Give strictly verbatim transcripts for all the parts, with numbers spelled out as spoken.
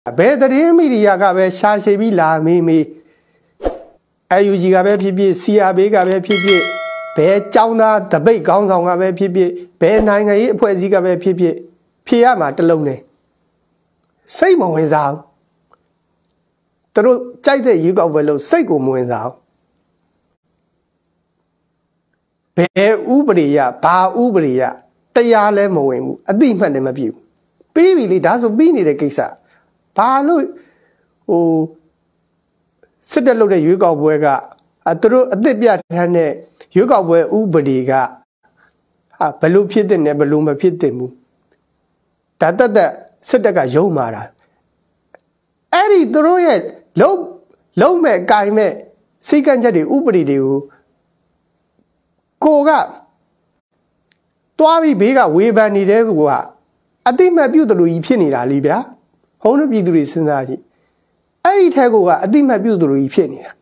ဘယ်သတင်းမီဒီယာကပဲရှာရှည်ပြီးလာမေးမေး A U G ကပဲဖြစ်ဖြစ် C R B ကပဲဖြစ်ဖြစ်ဘယ်ကျောင်းသားတပိတ်ခေါင်းဆောင်ကပဲဖြစ်ဖြစ်ဘယ်နိုင်ငံရေးအဖွဲ့အစည်းကပဲဖြစ်ဖြစ်ဖြေရမှာတလုံးနဲ့စိတ်မဝင်စားဘူးသူတို့ကြိုက်တဲ့ရွေးကောက်ပွဲလို့စိတ်ကိုမဝင်စားဘူးဘယ်ဥပဒေရဘာဥပဒေရတရားလဲမဝင်ဘူးအတိအမှတ်လည်းမပြည့်ဘူးပြီးပြီလေဒါဆိုပြီးနေတဲ့ကိစ္စဘာလို့ဟိုစစ်တက်လို့တဲ့ရွေးကောက်ပွဲကသူတို့အသစ်ပြထမ်းတဲ့ရွေးကောက်ပွဲဥပဒေကဟာဘလို့ဖြစ်တဲ့နဲ့ဘလို့မဖြစ်တဲ့ဘူးဒါတက်တက်စစ်တက်ကယုံမာတာအဲ့ဒီသူတို့ရဲ့လုံးလုံးမဲ့ကိုင်မဲ့စိတ်ကန့်ချက်တွေဥပဒေတွေကိုကိုကတွားပြီးဘေးကဝေဖန်နေတဲ့ကူကအတိမတ်ပြုတ်တူကြီးဖြစ်နေတာလीဗျာဟုံးတို့ပြည်သူတွေစဉ်းစားကြည့်အဲ့ဒီထက်ကိုကအတိမတ်ပြုတ်တူကြီးဖြစ်နေတာ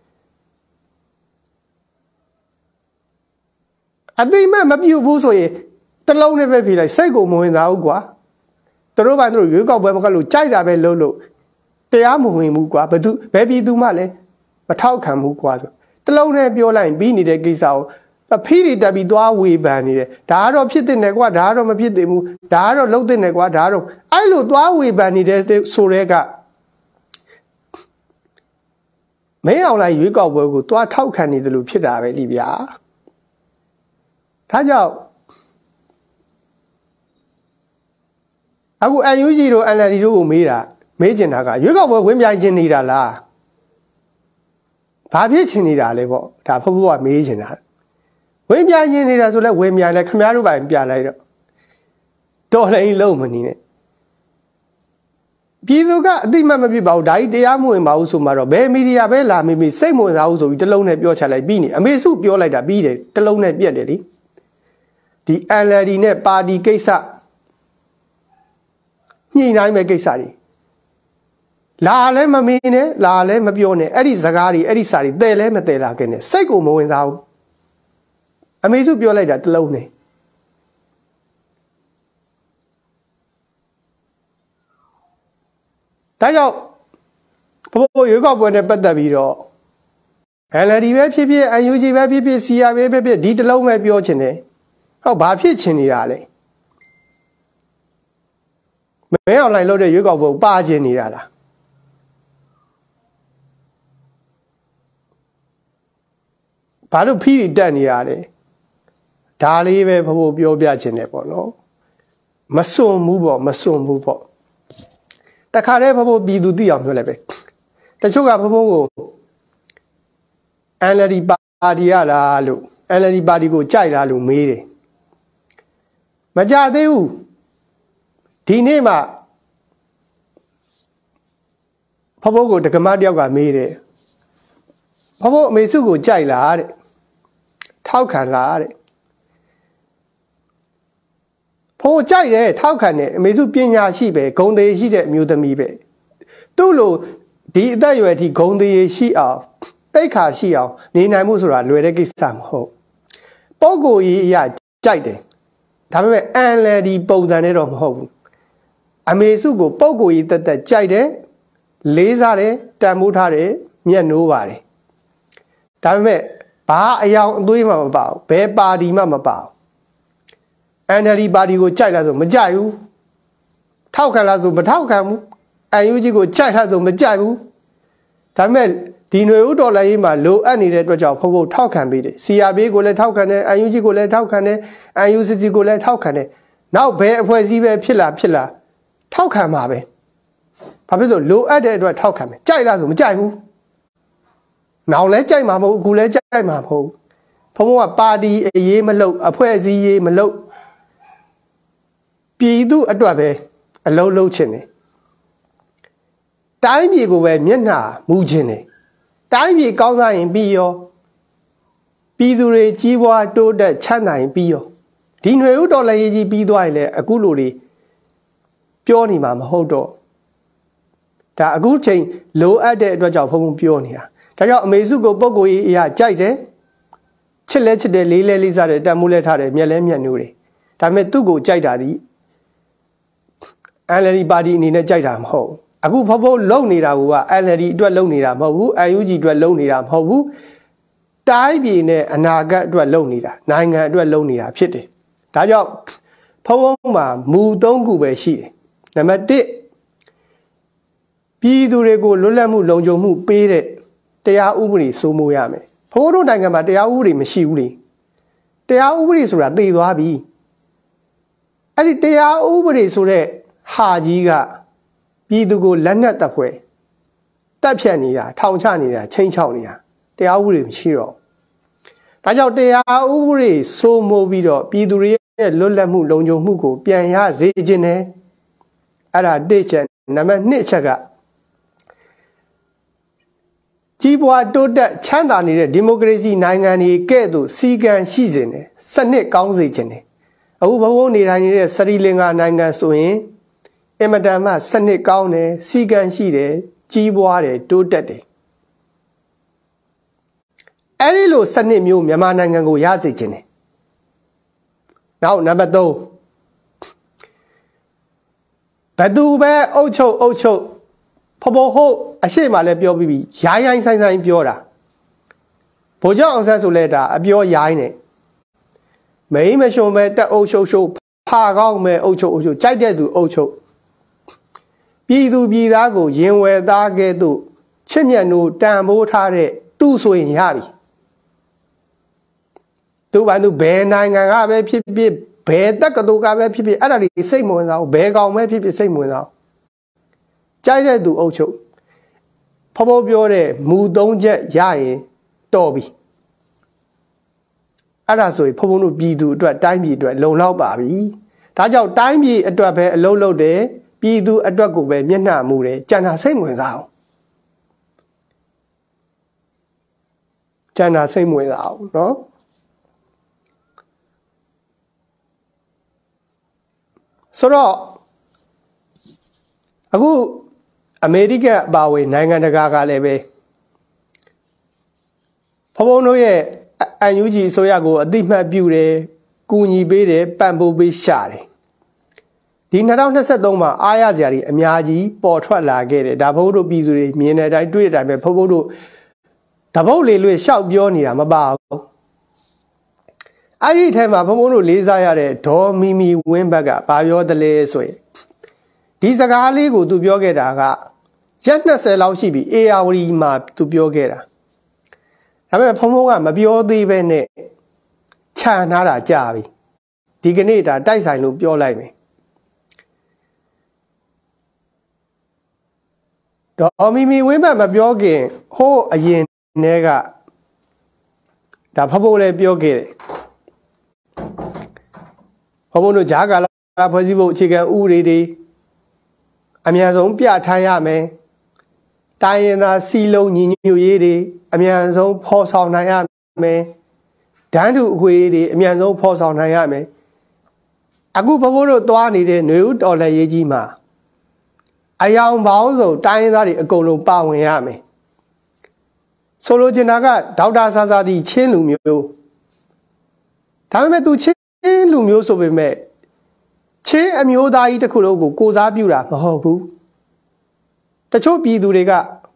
အတိမတ်မပြုတ်ဘူးဆိုရင်တလုံးနဲ့ပဲဖြေလိုက်စိတ်ကိုမဝင်စားဘူးကွာသူတို့ဘာလို့ရွေးကောက်ပွဲမကလို့ကြိုက်တာပဲလုပ်လို့တရားမဝင်ဘူးကွာဘယ်သူဘယ်ပြည်သူမှလည်းမထောက်ခံဘူးကွာဆိုတလုံးနဲ့ပြောလိုက်ပြီးနေတဲ့ကိစ္စကိုအဖေးတွေတက်ပြီးသွားဝေဖန်နေတယ်ဒါကတော့ဖြစ်တဲ့နယ်ကွာဒါကတော့မဖြစ်သေးဘူးဒါကတော့လှုပ်တဲ့နယ်ကွာဒါကတော့အဲ့လိုသွားဝေဖန်နေတဲ့ဆိုတဲ့ကမင်းအောင်လိုက်ရွေးကောက်ပွဲကိုသွားထောက်ခံနေတယ်လို့ဖြစ်တာပဲလीဗျာဒါကြောင့်အခု N U G တို့ N L D တို့ကိုမေးတာမေးချင်တာကရွေးကောက်ပွဲဝင်ပြိုင်ခြင်းနေတာလားဘာဖြစ်ချင်နေတာလဲပေါ့ဒါဖဖို့ကမေးချင်တာဝင်ပြိုင်ခြင်းနေတာဆိုလဲဝင်ပြိုင်လဲခမားတို့ပိုင်ပြလိုက်တော့တော်လည်းလုံးမနေနဲ့ပြည်သူကအတိမတ်မဖြစ်ပါဘူးဒါကြီးတရားမဝင်ပါဘူးဆိုမှတော့ဘယ်မီဒီယာပဲလာမေးမေးစိတ်မဝင်စားဘူးဆိုပြီးတလုံးနဲ့ပြောချလိုက်ပြီးနေအမေစုပြောလိုက်တာပြီးတယ်တလုံးနဲ့ပြက်တယ်လေဒီ N L D နဲ့ပါတီကိစ္စညှိနှိုင်းမဲ့ကိစ္စတွေလာလဲမမင်းနဲ့လာလဲမပြောနဲ့အဲ့ဒီစကားတွေအဲ့ဒီစာတွေတဲလဲမတဲလာခဲ့နဲ့စိတ်ကိုမဝင်စားဘူးအမေစုပြောလိုက်တာတလုံးနဲ့ဒါကြောင့်ဘိုးရွေးကောက်ပွဲနဲ့ပတ်သက်ပြီးတော့ N L D ပဲဖြစ်ဖြစ် N U G ပဲဖြစ်ဖြစ် C R B ပဲဖြစ်ဖြစ်ဒီတလုံးပဲပြောချင်တယ်ဟောဘာဖြစ်ချင်နေတာလဲမဲအောင်လိုက်လို့တဲ့ရွေးကောက်ပွဲပါချင်နေတာလားဘာလို့ဖီးတွေတက်နေရလဲဒါလေးပဲဘိုးပြောပြချင်တယ်ပေါ့နော်မစွန်ဘူးပေါ့မစွန်ဘူးပေါ့တခါတည်းဘဘပြည်သူသိအောင်ပြောလိုက်ပဲတချို့ကဘဘကို N L D ပါတီရလားလို့ N L D ပါတီကိုကြိုက်လားလို့မေးတယ်မကြသေးဘူးဒီနေ့မှဘဘကိုတက္ကမတယောက်ကမေးတယ်ဘဘအမေစုကိုကြိုက်လားတဲ့ထောက်ခံလားတဲ့ဘိုးကြိုက်တယ်ထောက်ခံတယ်အမေစုပညာရှိပဲဂုဏ်သေးရှိတဲ့အမျိုးသမီးပဲသူ့လိုဒီအသက်အရွယ်ထိဂုဏ်သေးရှိအောင်တိတ်ခါရှိအောင်နေနိုင်မှုဆိုတာလွယ်တဲ့ကိစ္စမဟုတ်ပုဂ္ဂိုလ်ကြီးအရာကြိုက်တယ်ဒါပေမဲ့ N L D ပုံစံနဲ့တော့မဟုတ်ဘူးအမေစုကိုပုဂ္ဂိုလ်ကြီးတက်တက်ကြိုက်တယ်လေးစားတယ်တန်ဖိုးထားတယ်မျက်နှိုးပါတယ်ဒါပေမဲ့ဘာအယောင်အသွေးမှမပါဘူးဘယ်ပါတီမှမပါဘူးN L D ပါတီကိုကြိုက်လားဆိုမကြိုက်ဘူးထောက်ခံလားဆိုမထောက်ခံဘူး N U G ကိုကြိုက်လားဆိုမကြိုက်ဘူးဒါပေမဲ့ဒီຫນွေဥတော်လိုင်းရေးမှာလိုအပ်နေတဲ့အတွက်ကြောင့်ဖုံဖုံထောက်ခံပေးတယ် C R B ကိုလည်းထောက်ခံတယ် N U G ကိုလည်းထောက်ခံတယ် N U C C ကိုလည်းထောက်ခံတယ်နောက်ဘယ်အဖွဲ့အစည်းပဲဖြစ်လာဖြစ်လာထောက်ခံပါပဲဘာဖြစ်လို့လိုအပ်တဲ့အတွက်ထောက်ခံမယ်ကြိုက်လားဆိုမကြိုက်ဘူးနောင်လဲကြိုက်မှာမဟုတ်အခုလဲကြိုက်မှာမဟုတ်ဖုံဖုံကပါတီအရေးမလုပ်အဖွဲ့အစည်းရေးမလုပ်ပြည်သူအတွက်ပဲအလုံးလုံးချင်တယ်တိုင်းပြည်ကိုပဲမျက်နှာမူချင်တယ်တိုင်းပြည်ကောင်းစားရင်ပြီးရောပြည်သူတွေကြီးပွားတိုးတက်ချမ်းသာရင်ပြီးရောဒီຫນွေဥတော်လည်းကြီးပြီးသွားရင်လည်းအခုလိုတွေပြောနေမှာမဟုတ်တော့ဒါအခုချိန်လိုအပ်တဲ့အတွက်ကြောင့်ဖုံဖုံပြောနေတာဒါကြောင့်အမေစုကိုပုဂ္ဂိုလ်ကြီးအရာကြိုက်တယ်ချစ်လဲချစ်တယ်လေးလဲလေးစားတယ်တန်မိုးလဲထားတယ်မျက်လဲမျက်နှိုးတယ်ဒါပေမဲ့သူ့ကိုကြိုက်တာဒီN L D ပါတီအနေနဲ့ကြိုက်တာမဟုတ်အခုဖော်ဖော်လုံနေတာက N L D အတွက်လုံနေတာမဟုတ်ဘူး N U G အတွက်လုံနေတာမဟုတ်ဘူးတိုင်းပြည်နဲ့အနာဂတ်အတွက်လုံနေတာနိုင်ငံအတွက်လုံနေတာဖြစ်တယ်ဒါကြောင့်ဖော်ဖော်မှာမူသုံးခုပဲရှိတယ်နံပါတ်တစ်ပြည်သူတွေကိုလွတ်လပ်မှုလုံခြုံမှုပေးတဲ့တရားဥပဒေစိုးမိုးရမယ်ဖော်ဖော်တို့နိုင်ငံမှာတရားဥပဒေမရှိဘူးလေတရားဥပဒေဆိုတာတည်သွားပြီအဲ့ဒီတရားဥပဒေဆိုတဲ့ဟာကြီးကပြည်သူကိုလက်နက်တပ်ဖွဲ့တပ်ဖြတ်နေတာထောင်ချနေတာချိန်ချောက်နေတာတရားဥပဒေမရှိတော့ဒါကြောင့်တရားဥပဒေစိုးမိုးပြီးတော့ပြည်သူတွေရဲ့လွတ်လပ်မှုလုံခြုံမှုကိုပြန်ရစေခြင်းနဲ့အဲ့ဒါတစ်ချက်နံပါတ်နှစ်ချက်ကကြီးပွားတိုးတက်ချမ်းသာနေတဲ့ဒီမိုကရေစီနိုင်ငံတွေကဲ့သို့စီကံရှိခြင်းနဲ့စနစ်ကောင်းစေခြင်းနဲ့အခုဘုံဘုံနေထိုင်နေတဲ့စရီလင်္ကာနိုင်ငံဆိုရင်အင်မတန်မှစနစ်ကောင်းတယ်စီကံရှိတယ်ကြီးပွားတယ်တိုးတက်တယ်အဲ့ဒီလိုစနစ်မျိုးမြန်မာနိုင်ငံကိုရစေခြင်းတယ်နောက်နံပါတ်သုံးဘသူပဲအုပ်ချုပ်အုပ်ချုပ်ဖော်ဖော်ဟုတ်အရှိမလည်းပြောပြီးပြီရိုင်းရိုင်းဆိုင်ဆိုင်ပြောတာဗိုလ်ချုပ်အောင်ဆန်းဆိုလဲဒါအပြောရိုင်းနေမိမရှုံမဲ့တက်အုပ်ချုပ်ချုပ်ဖာကောင်းမဲ့အုပ်ချုပ်အုပ်ချုပ်ကြိုက်တဲ့သူအုပ်ချုပ်ပြည်သူပြည်သားကိုရင်ဝယ်သားကဲ့သို့ချစ်မြတ်နိုးတန်ဖိုးထားတဲ့သူဆိုရင်ရပြီသူဘာသူဘယ်နိုင်ငံကပဲဖြစ်ဖြစ်ဘယ်တက္ကသိုလ်ကပဲဖြစ်ဖြစ်အဲ့ဒါတွေစိတ်မဝင်စားဘူးဘယ်ကောင်ပဲဖြစ်ဖြစ်စိတ်မဝင်စားဘူးကြိုက်တဲ့သူအုပ်ချုပ်ဖော်ဖော်ပြောတဲ့မူသုံးချက်ရရင်တော်ပြီအဲ့ဒါဆိုရင်ဖော်ဖော်တို့ပြည်သူအတွက်တိုင်းပြည်အတွက်လုံလောက်ပါပြီဒါကြောင့်တိုင်းပြည်အတွက်ပဲအလုပ်လုပ်တယ်ပြည်သူအတွက်ကိုပဲမျက်နှာမူတယ်ကြံတာစိတ်ဝင်စားအောင်ကြံတာစိတ်ဝင်စားအောင်နော်ဆိုတော့အခုအမေရိကန်အပါအဝင်နိုင်ငံတကာကလည်းပဲဖော်ဖော်တို့ရဲ့ N U G အစိုးရကိုအသိမှတ်ပြုတယ်ကူညီပေးတယ်ပံ့ပိုးပေးရှာတယ်ဒီ၂၀၂၃မှာအားရစရာတွေအများကြီးပေါ်ထွက်လာခဲ့တယ်ဒါဘုန်းတို့ပြည်သူတွေမြင်တဲ့အတိုင်းတွေ့တဲ့အတိုင်းပဲဘုန်းဘုန်းတို့တပုတ်လေးလွေရှောက်ပြောနေတာမပါဘူးအဲ့ဒီထဲမှာဘုန်းဘုန်းတို့လေးစားရတဲ့ဒေါ်မီမီဝင်းဘက်ကဘာပြောသလဲဆိုရင်ဒီစကားလေးကိုသူပြောခဲ့တာကရက်၂၀လောက်ရှိပြီအေယာဝတီမှာသူပြောခဲ့တာဒါပေမဲ့ဘုန်းဘုန်းကမပြောသေးပဲနဲ့ခြံထားတာကြာပြီဒီကနေ့ဒါတိုက်ဆိုင်လို့ပြောလိုက်မယ်ဒေါ်မီမီဝင်းဘက်မပြောခင်ဟိုးအရင်တည်းကဒါဖဖို့လည်းပြောခဲ့တယ်ဘုံဘုံတို့ဂျာကာလာဖွဲ့စည်းဖို့အခြေခံဥပဒေတွေအများဆုံးပြထားရမယ်တိုင်းရင်းသားစီလုံးညီညွတ်ရေးတွေအများဆုံးဖော်ဆောင်နိုင်ရမယ်ဒန်းတူအခွင့်အရေးတွေအများဆုံးဖော်ဆောင်နိုင်ရမယ်အခုဘုံဘုံတို့သွားနေတဲ့ຫນွေဦးတော်လှန်ရေးကြီးမှာအယောင်ပေါင်းစုံတိုင်းရင်းသားတွေအကုန်လုံးပါဝင်ရမယ်ဆိုလိုချင်တာကဒေါက်တာဆာဆာဒီချင်းလူမျိုးဒါပေမဲ့သူချင်းလူမျိုးဆိုပေမဲ့ချင်းအမျိုးသားကြီးတစ်ခုလုံးကိုကိုစားပြုတာမဟုတ်ဘူးတချို့ပြည်သူတွေ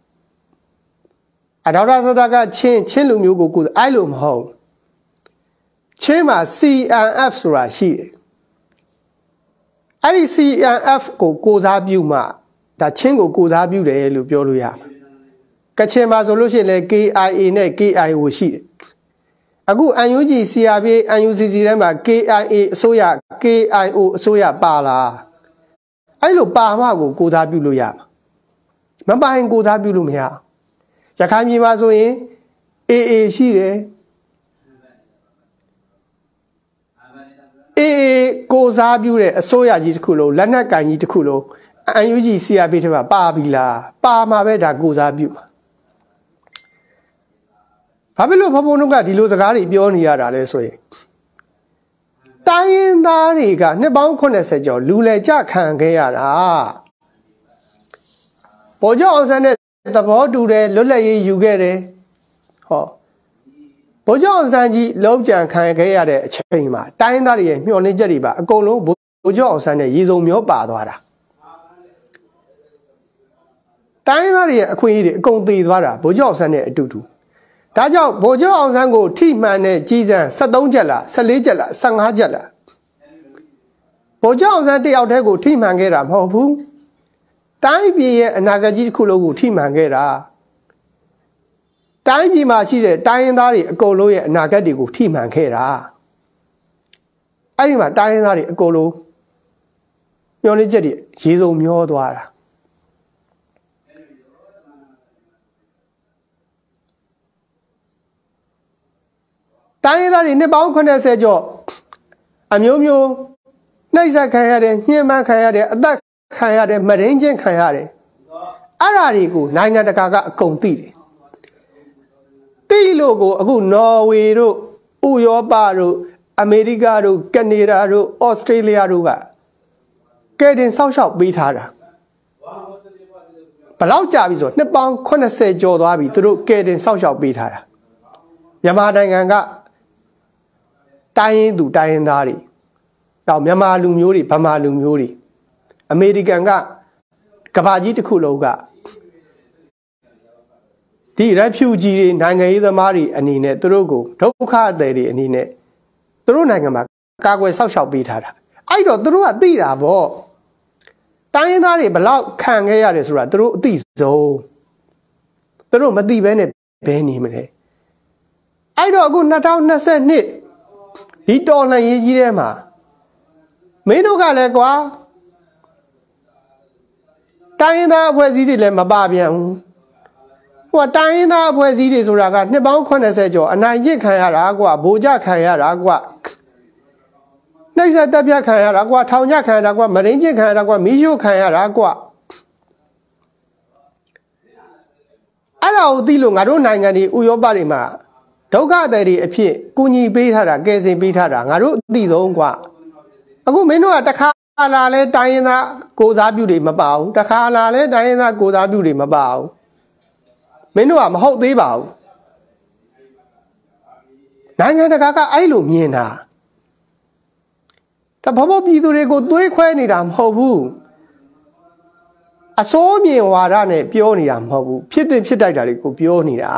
ကအဒေါက်တာဆာဆာကချင်းချင်းလူမျိုးကိုကိုအဲ့လိုမဟုတ်ချင်းမှာ C N F ဆိုတာရှိတယ်အဲ့ဒီ C N F ကိုကိုစားပြုမှဒါချင်းကိုကိုစားပြုတယ်လို့ပြောလို့ရမှာကချင်မှာဆိုလို့ရှိရင်လည်း K I A နဲ့ K I O ရှိတယ်အခု N U G C R P N U C C ထဲမှာ K I A အစိုးရ K I O အစိုးရပါလားအဲ့လိုပါမှကိုကိုစားပြုလို့ရမှာမပါရင်ကိုစားပြုလို့မရရခိုင်ပြည်မှာဆိုရင် A A ရှိတယ် A A ကိုစားပြုတဲ့အစိုးရကြီးတစ်ခုလုံးလက်နက်ကင်ကြီးတစ်ခုလုံး N U G C R P ထဲမှာပါပြီလားပါမှာပဲဒါကိုစားပြုမှာဘာဖြစ်လို့ဘုံဘုံတို့ကဒီလိုစကားတွေပြောနေရတာလဲဆိုရင်တိုင်းရင်းသားတွေကနှစ်ပေါင်း၇၀ကျော်လူလဲကြခံခဲ့ရတာဗိုလ်ချုပ်အောင်ဆန်းနဲ့သဘောတူတယ်လွတ်လပ်ရေးယူခဲ့တယ်ဟောဗိုလ်ချုပ်အောင်ဆန်းကြီးလုံးကြံခံခဲ့ရတဲ့အချိန်မှာတိုင်းရင်းသားတွေရဲ့မျှော်လင့်ချက်တွေပါအကုန်လုံးဗိုလ်ချုပ်အောင်ဆန်းနဲ့ရေစုံမျောပါသွားတာတိုင်းသားတွေရဲ့အခွင့်အရေးတွေအကုန်သေးသွားတာဗိုလ်ချုပ်အောင်ဆန်းနဲ့အတူတူဒါကြောင့်ဗိုလ်ချုပ်အောင်ဆန်းကိုထိမှန်တဲ့ကြီးစံ73ချက်လား14ချက်လား15ချက်လားဗိုလ်ချုပ်အောင်ဆန်းတယောက်တည်းကိုထိမှန်ခဲ့တာမဟုတ်ဘူးတိုင်းပြည်ရဲ့အနာဂတ်ကြီးတစ်ခုလုံးကိုထိမှန်ခဲ့တာတိုင်းပြည်မှာရှိတဲ့တိုင်းရင်းသားတွေအကုန်လုံးရဲ့အနာဂတ်တွေကိုထိမှန်ခဲ့တာအဲ့ဒီမှာတိုင်းရင်းသားတွေအကုန်လုံးမျောလင်းချက်တွေရေစုံမျောသွားတာတိုင်းရင်းသားတွေနှစ်ပေါင်း80ကျော်အမျိုးမျိုးနှိပ်စက်ခံရတယ်ညှဉ်းပန်းခံရတယ်အသက်ခံရတယ်မရင်းချင်းခံရတယ်အဲ့ဓာတွေကိုနိုင်ငံတကာကအကုန်သိတယ်သိလို့ကိုအခုနော်ဝေတို့ဥရောပတို့အမေရိကတို့ကနေဒါတို့ဩစတြေးလျတို့ကကဲတင်ဆောက်ရှောက်ပေးထားတာဘလောက်ကြာပြီဆိုနှစ်ပေါင်း80ကျော်သွားပြီသူတို့ကဲတင်ဆောက်ရှောက်ပေးထားတာမြန်မာနိုင်ငံကတိုင်းရင်းသူတိုင်းရင်းသားတွေတော့မြန်မာလူမျိုးတွေဗမာလူမျိုးတွေအမေရိကန်ကကမ္ဘာကြီးတစ်ခုလုံးကဒီ refugee တွေနိုင်ငံရေးသမားတွေအနေနဲ့သူတို့ကိုဒုက္ခသည်တွေအနေနဲ့သူတို့နိုင်ငံမှာကာကွယ်ဆောက်ရှောက်ပေးထားတာအဲ့တော့သူတို့ကသိတာပေါ့တိုင်းရင်းသားတွေဘလောက်ခံခဲ့ရတယ်ဆိုတာသူတို့အသိဆုံးသူတို့မသိဘဲနဲ့ဘယ်နေမလဲအဲ့တော့အခု2022ဒီတော်လှန်ရေးကြီးထဲမှာမင်းတို့ကလည်းကွာတိုင်းရင်းသားအဖွဲ့အစည်းတွေလည်းမပါပြန်ဘူးဟိုတိုင်းရင်းသားအဖွဲ့အစည်းတွေဆိုတာကနှစ်ပေါင်း80ကျော်အနိုင်ကျင့်ခံရတာကွာဗိုလ်ကျခံရတာကွာနှိပ်စက်တပ်ဖြတ်ခံရတာကွာထောင်ချခံရတာကွာမရင်းကျင့်ခံရတာကွာမီးရှို့ခံရတာကွာအဲ့ဒါကိုသိလို့ငါတို့နိုင်ငံတွေဥရောပတွေမှာဒုက္ခသည်တွေအဖြစ်ကူညီပေးထားတာကယ်ဆယ်ပေးထားတာငါတို့အသိဆုံးကွာအခုမင်းတို့ကတခါလာလဲတိုင်းရင်းသားကိုစားပြုတွေမပါဘူးတခါလာလဲတိုင်းရင်းသားကိုစားပြုတွေမပါဘူးမင်းတို့ကမဟုတ်သေးပါဘူးနိုင်ငံတကာကအဲ့လိုမြင်တာတဘဘပြည်သူတွေကိုသွေးခွဲနေတာမဟုတ်ဘူးအစိုးမြင်ဝါဒနဲ့ပြောနေတာမဟုတ်ဘူးဖြစ်တဲ့ဖြစ်တိုက်တာတွေကိုပြောနေတာ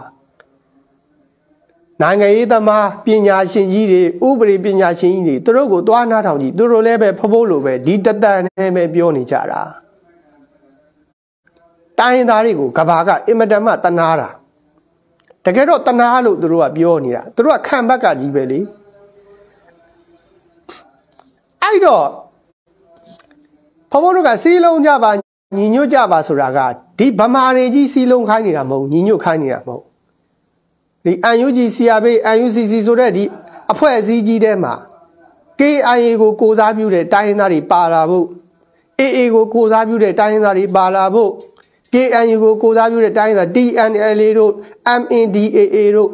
နိုင်ငံရေးသမားပညာရှင်ကြီးတွေဥပဒေပညာရှင်ကြီးတွေသူတို့ကိုသွားနားထောင်ကြည့်သူတို့လည်းပဲဖဖို့လိုပဲဒီတတန်နဲ့ပဲပြောနေကြတာတိုင်းရင်းသားတွေကိုကဘာကအင်မတန်မှတနာတာတကယ်တော့တနာလို့သူတို့ကပြောနေတာသူတို့ကခံဘက်ကကြီးပဲလေအဲ့တော့ဖဖို့တို့ကစီးလုံးကြပါညီညွတ်ကြပါဆိုတာကဒီဗမာတွေကြီးစီးလုံးခိုင်းနေတာမဟုတ်ညီညွတ်ခိုင်းနေတာမဟုတ်ဒီ အန် ယူ ဂျီ စီ အာర్ ဘီ အန် ယူ စီ စီ ဆိုတဲ့ဒီအဖွဲ့အစည်းကြီးထဲမှာ ကေ အိုင် အေ ကိုကိုစားပြုတဲ့တိုင်းရင်းသားတွေပါလာဖို့ အေး အေ ကိုကိုစားပြုတဲ့တိုင်းရင်းသားတွေပါလာဖို့ ကေ အန် ယူ ကိုကိုစားပြုတဲ့တိုင်းရင်းသား တီ အန် အယ် အေ တို့ အမ် အင် ဒီ အေ အေ တို့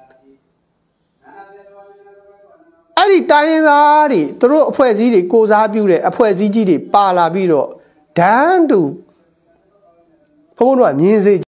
အဲ့ဒီတိုင်းရင်းသားတွေသူတို့အဖွဲ့အစည်းတွေကိုစားပြုတဲ့အဖွဲ့အစည်းကြီးတွေပါလာပြီးတော့ဒန်းတူဘုံဘုံတို့ကမြင်စေ